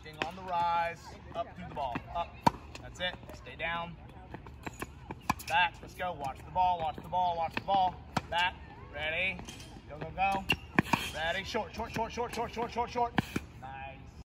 Anything on the rise, up through the ball, up. That's it, stay down. Back, let's go, watch the ball, watch the ball, watch the ball. Back, ready, go, go, go. Ready, short, short, short, short, short, short, short, short.